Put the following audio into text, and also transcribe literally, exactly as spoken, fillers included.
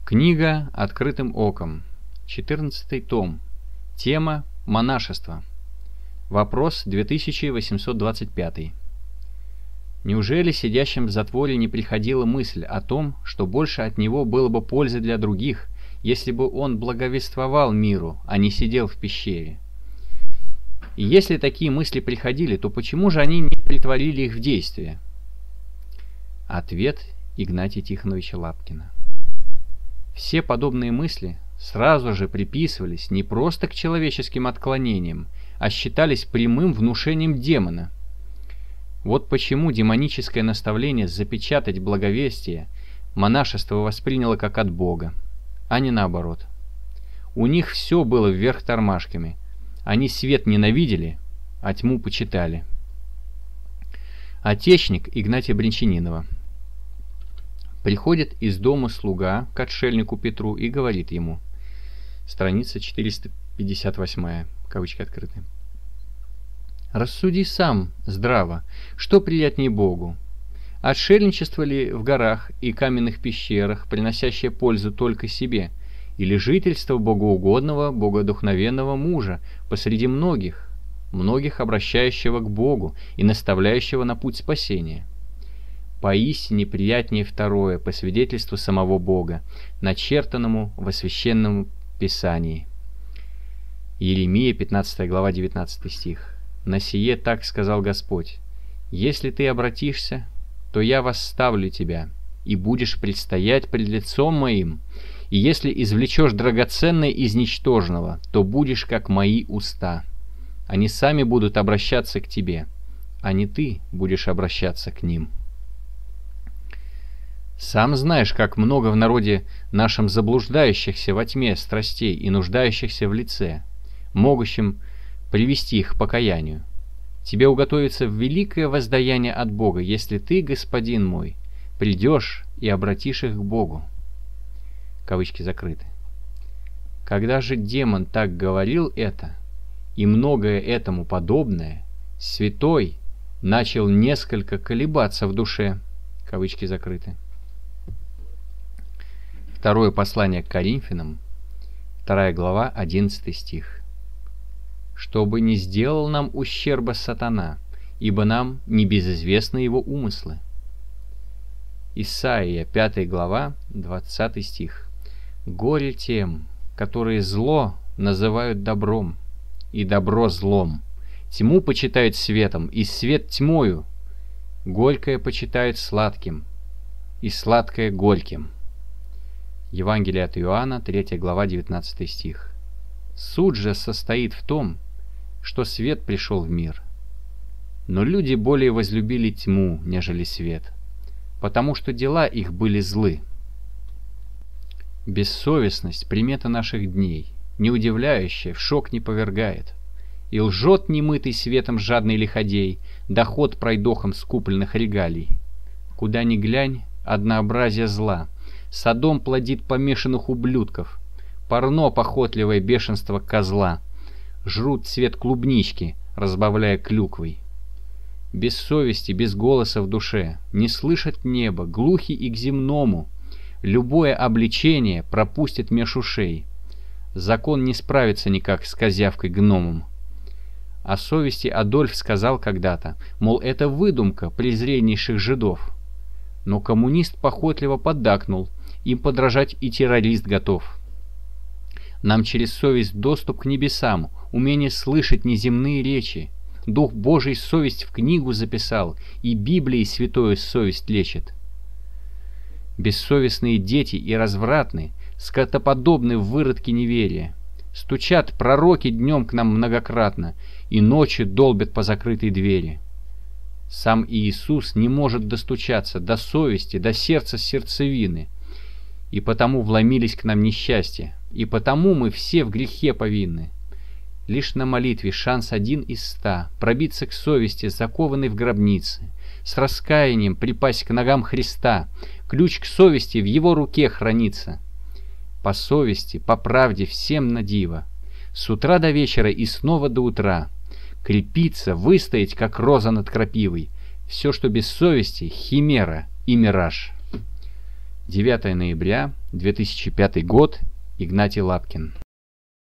Книга «Открытым оком». четырнадцатый том. Тема «Монашество». Вопрос две тысячи восемьсот двадцать пять. Неужели сидящим в затворе не приходила мысль о том, что больше от него было бы пользы для других, если бы он благовествовал миру, а не сидел в пещере? И если такие мысли приходили, то почему же они не претворили их в действие? Ответ Игнатия Тихоновича Лапкина. Все подобные мысли сразу же приписывались не просто к человеческим отклонениям, а считались прямым внушением демона. Вот почему демоническое наставление запечатать благовестие монашество восприняло как от Бога, а не наоборот. У них все было вверх тормашками. Они свет ненавидели, а тьму почитали. Отечник Игнатия Бринчанинова. Приходит из дома слуга к отшельнику Петру и говорит ему, страница четыреста пятьдесят восемь, кавычки открыты: «Рассуди сам здраво, что приятнее Богу, отшельничество ли в горах и каменных пещерах, приносящее пользу только себе, или жительство богоугодного, богодухновенного мужа посреди многих, многих обращающего к Богу и наставляющего на путь спасения? Поистине приятнее второе, по свидетельству самого Бога, начертанному во священном Писании». Иеремия, пятнадцатая глава, девятнадцатый стих. «На сие так сказал Господь: если ты обратишься, то я восставлю тебя, и будешь предстоять пред лицом моим, и если извлечешь драгоценное из ничтожного, то будешь как мои уста. Они сами будут обращаться к тебе, а не ты будешь обращаться к ним». Сам знаешь, как много в народе нашем заблуждающихся во тьме страстей и нуждающихся в лице, могущим привести их к покаянию. Тебе уготовится великое воздаяние от Бога, если ты, господин мой, придешь и обратишь их к Богу. Кавычки закрыты. Когда же демон так говорил это, и многое этому подобное, святой начал несколько колебаться в душе. Кавычки закрыты. Второе послание к Коринфянам, вторая глава, одиннадцатый стих. «Чтобы не сделал нам ущерба сатана, ибо нам небезызвестны его умыслы». Исаия, пятая глава, двадцатый стих. «Горе тем, которые зло называют добром, и добро злом, тьму почитают светом, и свет тьмою, горькое почитают сладким, и сладкое горьким». Евангелие от Иоанна, третья глава, девятнадцатый стих. «Суд же состоит в том, что свет пришел в мир, но люди более возлюбили тьму, нежели свет, потому что дела их были злы». Бессовестность — примета наших дней, не удивляющая, в шок не повергает. И лжет немытый светом жадный лиходей, доход пройдохом скупленных регалий. Куда ни глянь, однообразие зла, Содом плодит помешанных ублюдков, парно похотливое бешенство козла, жрут цвет клубнички, разбавляя клюквой. Без совести, без голоса в душе, не слышат небо, глухи и к земному, любое обличение пропустит меж ушей. Закон не справится никак с козявкой гномом. О совести Адольф сказал когда-то, мол, это выдумка презреннейших жидов. Но коммунист похотливо поддакнул, им подражать и террорист готов. Нам через совесть доступ к небесам, умение слышать неземные речи. Дух Божий совесть в книгу записал, и Библией святою совесть лечит. Бессовестные дети и развратны, скотоподобны в выродке неверия. Стучат пророки днем к нам многократно, и ночью долбят по закрытой двери. Сам Иисус не может достучаться до совести, до сердца сердцевины, и потому вломились к нам несчастья, и потому мы все в грехе повинны. Лишь на молитве шанс один из ста пробиться к совести, закованной в гробнице, с раскаянием припасть к ногам Христа. Ключ к совести в его руке хранится. По совести, по правде всем на диво, с утра до вечера и снова до утра, крепиться, выстоять, как роза над крапивой. Все, что без совести — химера и мираж. девятое ноября две тысячи пятый год. Игнатий Лапкин.